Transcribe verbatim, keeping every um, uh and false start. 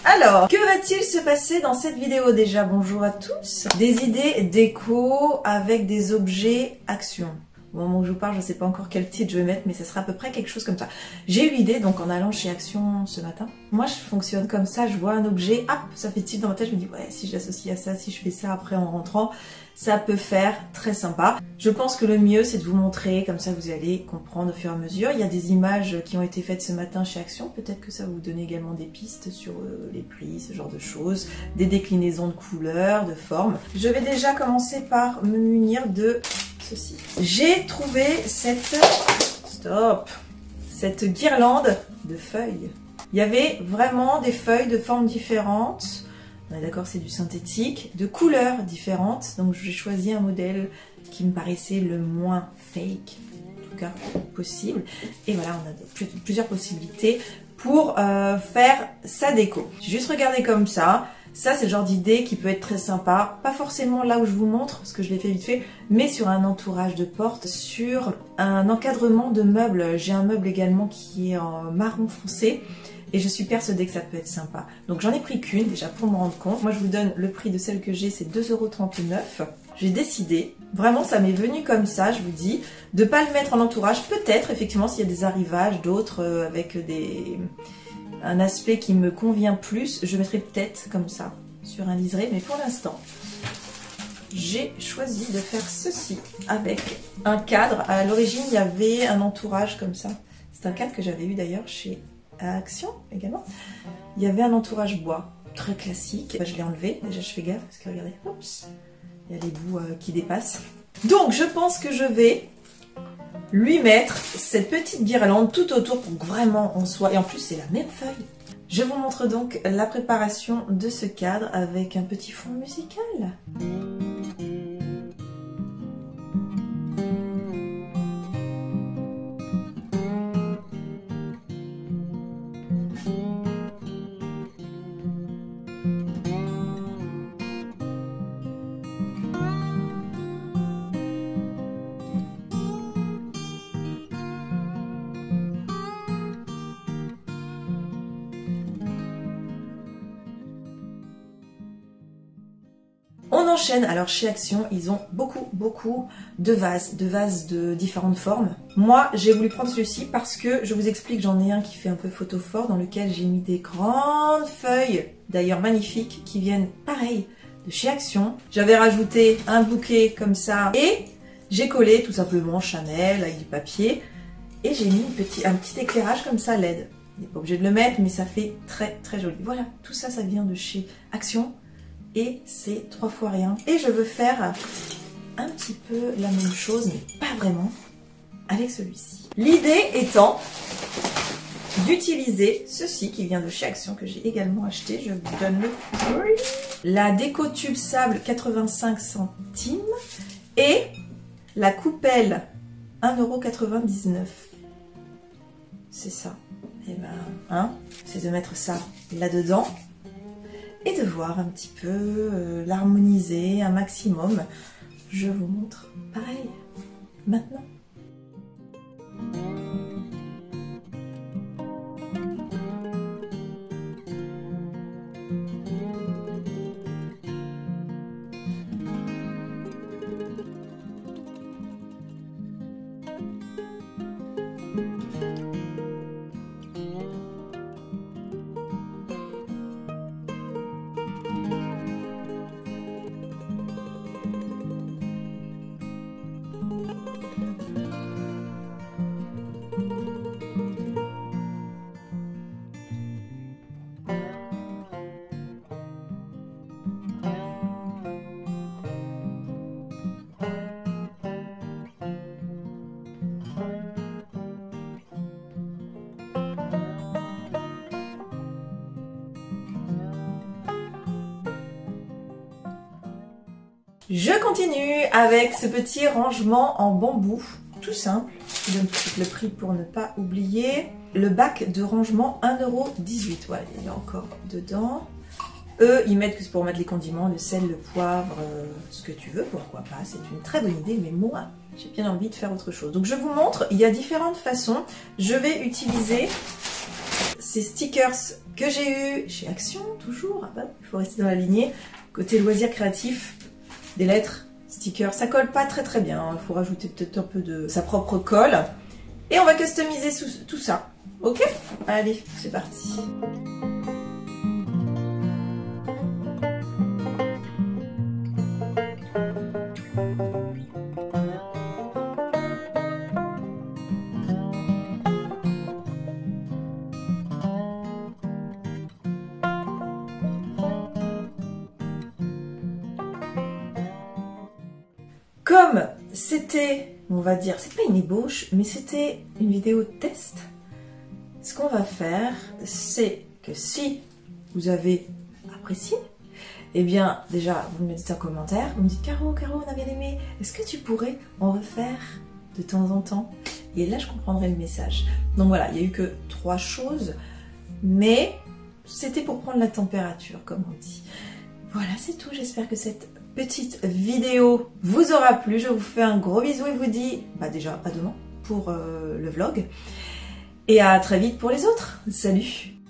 Alors, que va-t-il se passer dans cette vidéo déjà? Bonjour à tous. Des idées déco avec des objets action. Au moment où je vous parle, je ne sais pas encore quel titre je vais mettre, mais ça sera à peu près quelque chose comme ça. J'ai eu l'idée, donc en allant chez Action ce matin. Moi, je fonctionne comme ça, je vois un objet, hop, ça fait tilt dans ma tête, je me dis, ouais, si je l'associe à ça, si je fais ça après en rentrant, ça peut faire très sympa. Je pense que le mieux, c'est de vous montrer, comme ça vous allez comprendre au fur et à mesure. Il y a des images qui ont été faites ce matin chez Action, peut-être que ça va vous donner également des pistes sur euh, les prix, ce genre de choses, des déclinaisons de couleurs, de formes. Je vais déjà commencer par me munir de ceci. J'ai trouvé cette... Stop! Cette guirlande de feuilles. Il y avait vraiment des feuilles de formes différentes. On est d'accord, c'est du synthétique, de couleurs différentes. Donc j'ai choisi un modèle qui me paraissait le moins fake, en tout cas possible. Et voilà, on a plusieurs possibilités pour euh, faire sa déco. J'ai juste regardé comme ça. Ça, c'est le genre d'idée qui peut être très sympa. Pas forcément là où je vous montre, parce que je l'ai fait vite fait, mais sur un entourage de porte, sur un encadrement de meubles. J'ai un meuble également qui est en marron foncé. Et je suis persuadée que ça peut être sympa. Donc j'en ai pris qu'une déjà pour me rendre compte. Moi je vous donne le prix de celle que j'ai, c'est deux euros trente-neuf. J'ai décidé, vraiment ça m'est venu comme ça, je vous dis, de ne pas le mettre en entourage. Peut-être effectivement s'il y a des arrivages, d'autres euh, avec des... un aspect qui me convient plus, je mettrai peut-être comme ça sur un liseré. Mais pour l'instant, j'ai choisi de faire ceci avec un cadre. À l'origine il y avait un entourage comme ça. C'est un cadre que j'avais eu d'ailleurs chez Action également. Il y avait un entourage bois très classique. Je l'ai enlevé, déjà je fais gaffe parce que regardez, oups, il y a les bouts euh, qui dépassent. Donc je pense que je vais lui mettre cette petite guirlande tout autour pour que vraiment on soit... Et en plus c'est la même feuille. Je vous montre donc la préparation de ce cadre avec un petit fond musical. On enchaîne, alors chez Action, ils ont beaucoup, beaucoup de vases, de vases de différentes formes. Moi, j'ai voulu prendre celui-ci parce que, je vous explique, j'en ai un qui fait un peu photo fort, dans lequel j'ai mis des grandes feuilles, d'ailleurs magnifiques, qui viennent, pareil, de chez Action. J'avais rajouté un bouquet comme ça, et j'ai collé tout simplement Chanel avec du papier, et j'ai mis une petit, un petit éclairage comme ça L E D. On n'est pas obligé de le mettre, mais ça fait très, très joli. Voilà, tout ça, ça vient de chez Action. Et c'est trois fois rien. Et je veux faire un petit peu la même chose, mais pas vraiment, avec celui-ci. L'idée étant d'utiliser ceci qui vient de chez Action, que j'ai également acheté. Je vous donne le prix. La déco tube sable quatre-vingt-cinq centimes et la coupelle un euro quatre-vingt-dix-neuf. C'est ça. Et ben, hein, c'est de mettre ça là-dedans. Et de voir un petit peu, euh, l'harmoniser un maximum. Je vous montre pareil, maintenant. Je continue avec ce petit rangement en bambou, tout simple. Je donne tout de suite le prix pour ne pas oublier. Le bac de rangement un euro dix-huit. Voilà, il y a encore dedans. Eux, ils mettent que c'est pour mettre les condiments, le sel, le poivre, euh, ce que tu veux, pourquoi pas. C'est une très bonne idée, mais moi, j'ai bien envie de faire autre chose. Donc je vous montre, il y a différentes façons. Je vais utiliser ces stickers que j'ai eu chez Action, toujours, ah bah, il faut rester dans la lignée. Côté loisirs créatifs, des lettres, stickers, ça colle pas très très bien, il faut rajouter peut-être un peu de sa propre colle. Et on va customiser tout ça, ok? Allez, c'est parti. Comme c'était, on va dire, c'est pas une ébauche, mais c'était une vidéo test, ce qu'on va faire, c'est que si vous avez apprécié, eh bien, déjà, vous me dites en commentaire, vous me dites « Caro, Caro, on a bien aimé, est-ce que tu pourrais en refaire de temps en temps ?» Et là, je comprendrai le message. Donc voilà, il n'y a eu que trois choses, mais c'était pour prendre la température, comme on dit. Voilà, c'est tout, j'espère que cette petite vidéo vous aura plu. Je vous fais un gros bisou et vous dis bah déjà à demain pour euh, le vlog et à très vite pour les autres. Salut!